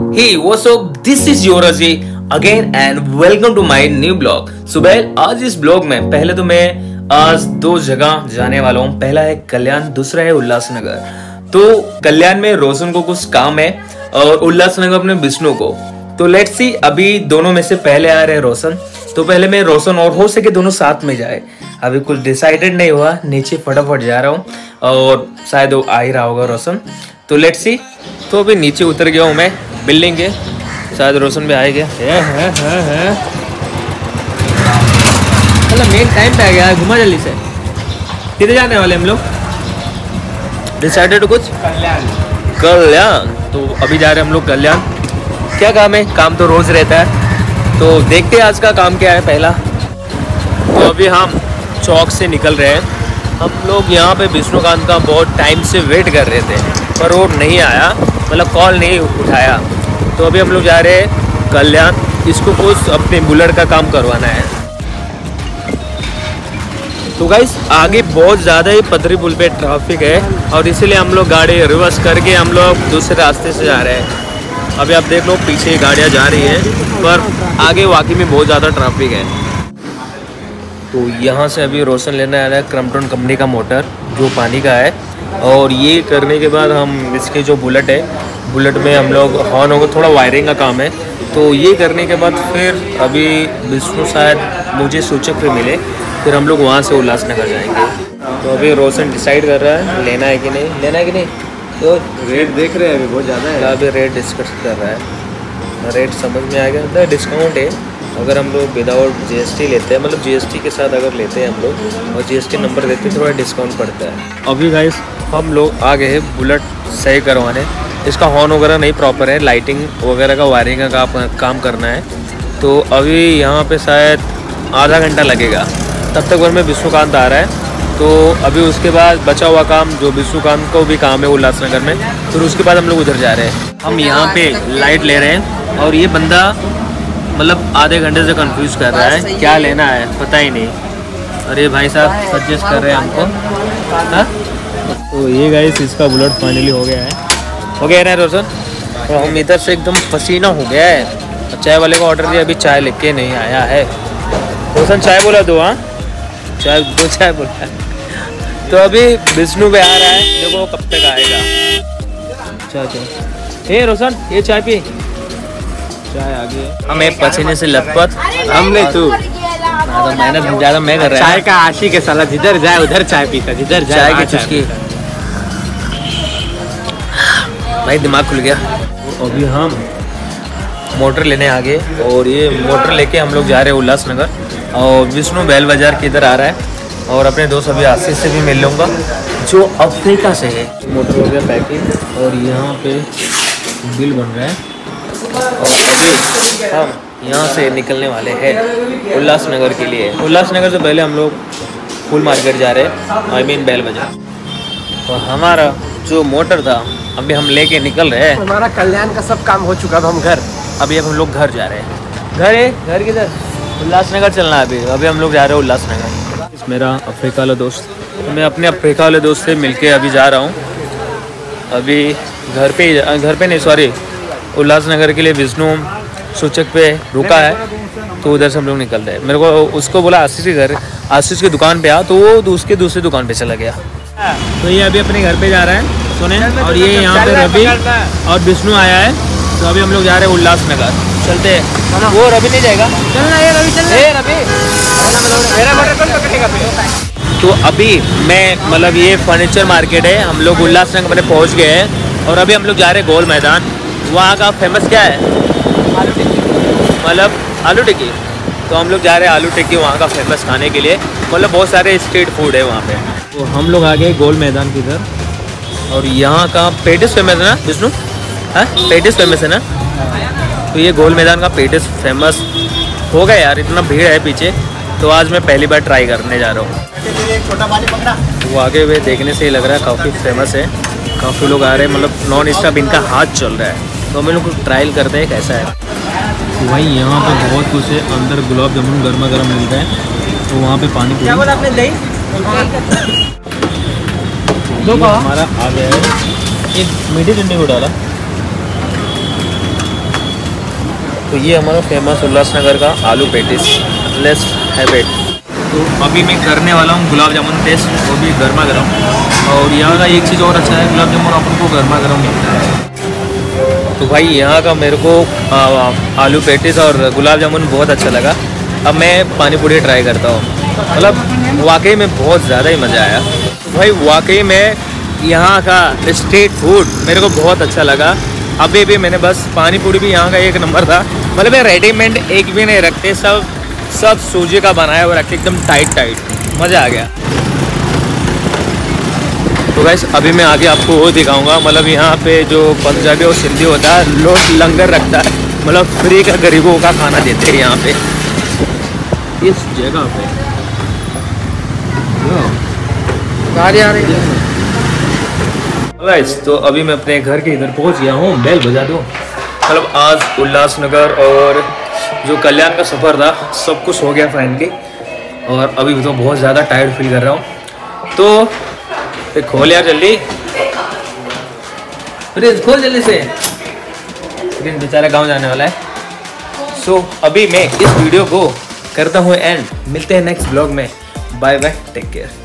Hey, what's up? This is your Raji again and welcome to my new blog. सुबह आज इस blog में पहले तो मैं आज दो जगह जाने वाला हूँ। पहला है कल्याण, दूसरा है उल्लासनगर। तो कल्याण में रोशन को कुछ काम है और उल्लासनगर अपने विष्णु को। तो लेट्स सी, अभी दोनों में से पहले आ रहे हैं रोशन। तो पहले मैं रोशन और हो सके दोनों साथ में जाए। अभी कुछ डिसाइडेड नहीं हुआ, नीचे फटाफट जा रहा हूँ और शायद वो आ ही रहा होगा रोशन। तो लेट्स सी। तो अभी नीचे उतर गया हूँ मैं बिल्डिंग के, शायद रोशन भी आएगा। मतलब मेन टाइम पे आ गया, घुमा जल्दी से। किधर जाने वाले हम लोग? डिसाइडेड कुछ? कल्याण। तो अभी जा रहे हैं हम लोग कल्याण। क्या काम है? काम तो रोज रहता है, तो देखते हैं आज का काम क्या है। पहला तो अभी हम चौक से निकल रहे हैं। हम लोग यहाँ पे विष्णुकांत का बहुत टाइम से वेट कर रहे थे, पर वो नहीं आया, मतलब कॉल नहीं उठाया। तो अभी हम लोग जा रहे हैं कल्याण, इसको कुछ अपने बुलेट का काम करवाना है। तो गाइस आगे बहुत ज़्यादा ही पथरी पुल पे ट्रैफिक है और इसीलिए हम लोग गाड़ी रिवर्स करके हम लोग दूसरे रास्ते से जा रहे हैं। अभी आप देख लो पीछे गाड़ियाँ जा रही हैं, पर आगे वाकई में बहुत ज़्यादा ट्रैफिक है। तो यहाँ से अभी रोशन लेने आ रहा है क्रम्पटन कंपनी का मोटर जो पानी का है, और ये करने के बाद हम इसके जो बुलेट है, बुलेट में हम लोग हॉर्न होगा, थोड़ा वायरिंग का काम है। तो ये करने के बाद फिर अभी विष्णु शायद मुझे सूचक पे मिले, फिर हम लोग वहाँ से उल्लासनगर जाएंगे। तो अभी रोशन डिसाइड कर रहा है लेना है कि नहीं, लेना है कि नहीं। तो रेट देख रहे हैं अभी बहुत ज़्यादा है। अभी रेट डिस्कस कर रहा है, रेट समझ में आ गया। मतलब डिस्काउंट है अगर हम लोग विदाउट जीएसटी लेते हैं, मतलब जीएसटी के साथ अगर लेते हैं हम लोग और जीएसटी नंबर देते हैं, थोड़ा डिस्काउंट पड़ता है। अभी गाइस हम लोग आ गए हैं बुलेट सही करवाने। इसका हॉर्न वगैरह नहीं प्रॉपर है, लाइटिंग वगैरह का वायरिंग का काम करना है। तो अभी यहाँ पे शायद आधा घंटा लगेगा, तब तक में विष्णुकांत आ रहा है। तो अभी उसके बाद बचा हुआ काम जो विष्णुकांत को भी काम है उल्लासनगर में, फिर उसके बाद हम लोग उधर जा रहे हैं। हम यहाँ पे लाइट ले रहे हैं और ये बंदा मतलब आधे घंटे से कंफ्यूज कर रहा है क्या लेना है, पता ही नहीं। अरे भाई साहब सजेस्ट कर रहे हैं हमको। हाँ तो ये गाइस इसका बुलेट फाइनली हो गया है, हो गया ना रोशन। तो हम इधर से एकदम पसीना हो गया है। चाय वाले को ऑर्डर दिया, अभी चाय लेके नहीं आया है। रोशन चाय बोला दो, हाँ चाय दो, चाय बोला। तो अभी विष्णु भी आ रहा है, देखो कब तक आएगा। चाय हे रोशन ये चाय पी। चाय आ गई। हमें पसीने से लथपथ, हम नहीं तू मेहनत ज़्यादा मैं कर रहा है। चाय का आशिक है साला, जिधर जाए उधर चाय पीता, जिधर जाए चाय की चुस्की। भाई दिमाग खुल गया। अभी हम मोटर लेने आ गए और ये मोटर लेके हम लोग जा रहे हैं उल्लासनगर। और विष्णु बैल बाजार के इधर आ रहा है और अपने दोस्त अभी आशीष से भी मिल लूँगा जो अफ्रीका से है। मोटर हो गया पैकिंग और यहाँ पे बिल बन रहा है। और अभी हम यहाँ से निकलने वाले हैं उल्लासनगर के लिए। उल्लासनगर से पहले हम लोग फुल मार्केट जा रहे हैं, आई मीन बैल बाजार। तो हमारा जो मोटर था अभी हम लेके निकल रहे हैं। हमारा कल्याण का सब काम हो चुका था, हम घर अभी अब हम लोग घर जा रहे हैं। घर है, घर किधर? उल्लासनगर चलना है अभी। अभी हम लोग जा रहे हैं उल्लासनगर। मेरा अफ्रीका वाला दोस्त, मैं अपने अफ्रीका वाले दोस्त से मिलके अभी जा रहा हूँ। अभी घर पे नहीं सॉरी उल्लासनगर के लिए विष्णु सूचक पे रुका है, तो उधर से हम लोग निकल रहे हैं। मेरे को उसको बोला आशीष के घर, आशीष की दुकान पे आ, तो वो उसके दूसरी दुकान पे चला गया। तो ये अभी अपने घर पे जा रहा है सुने। और ये यहाँ पे रवि और विष्णु आया है, तो अभी हम लोग जा रहे हैं उल्लासनगर। चलते हैं। वो रवि नहीं जाएगा, चलना ये रवि, चलना ए रवि। मेरा मोटर कौन पकड़ेगा? तो अभी मैं मतलब ये फर्नीचर मार्केट है, हम लोग उल्लासनगर में पहुँच गए हैं और अभी हम लोग जा रहे हैं गोल मैदान। वहाँ का फेमस क्या है? आलू टिक्की, मतलब आलू टिक्की। तो हम लोग जा रहे हैं आलू टिक्की वहाँ का फेमस खाने के लिए, मतलब बहुत सारे स्ट्रीट फूड है वहाँ पे। तो हम लोग आ गए गोल मैदान की इधर और यहाँ का पेटिस फेमस है ना विष्णु? हाँ पेटिस फेमस है ना। तो ये गोल मैदान का पेटिस फेमस हो गया यार, इतना भीड़ है पीछे। तो आज मैं पहली बार ट्राई करने जा रहा हूँ। वो आगे हुए देखने से ही लग रहा है काफ़ी फेमस है, काफ़ी लोग आ रहे हैं, मतलब नॉन स्टॉप इनका हाथ चल रहा है। तो हम लोग ट्रायल करते हैं कैसा है। तो भाई यहाँ पे बहुत कुछ है, अंदर गुलाब जामुन गर्मा गर्म मिलता है, तो वहाँ पे पानी पूरी। क्या बोला आपने? दही हमारा आ गया है। एक मीठी चटनी को डाला तो ये हमारा फेमस उल्लासनगर का आलू पेटिस, लेट्स हैव इट। तो अभी मैं करने वाला हूँ गुलाब जामुन टेस्ट, वो भी गर्मा गर्म। और यहाँ का एक चीज़ और अच्छा है, गुलाब जामुन अपन को गर्मा गर्म मिलता है। तो भाई यहाँ का मेरे को आलू पेटिस और गुलाब जामुन बहुत अच्छा लगा। अब मैं पानी पूरी ट्राई करता हूँ। मतलब वाकई में बहुत ज़्यादा ही मज़ा आया भाई। वाकई में यहाँ का स्ट्रीट फूड मेरे को बहुत अच्छा लगा। अभी भी मैंने बस पानी पूरी भी यहाँ का एक नंबर था। मतलब रेडीमेड एक भी नहीं रखते, सब सूजी का बनाया हुआ रखते, एकदम टाइट मज़ा आ गया। तो गाइस अभी मैं आगे आपको वो दिखाऊंगा। मतलब यहाँ पे जो पंजाबी और सिंधी होता है, लोग लंगर रखता है, मतलब फ्री का गरीबों का खाना देते हैं यहाँ पे इस जगह पे। गाड़ी आ रही है। गाइस तो अभी मैं अपने घर के इधर पहुँच गया हूँ। बेल बजा दूँ। मतलब आज उल्लासनगर और जो कल्याण का सफ़र था सब कुछ हो गया फाइनली। और अभी तो बहुत ज़्यादा टायर्ड फील कर रहा हूँ। तो फिर खोल यार जल्दी, प्लीज खोल जल्दी से, लेकिन बेचारा गांव जाने वाला है। सो अभी मैं इस वीडियो को करता हूँ एंड। मिलते हैं नेक्स्ट ब्लॉग में। Bye bye, take care.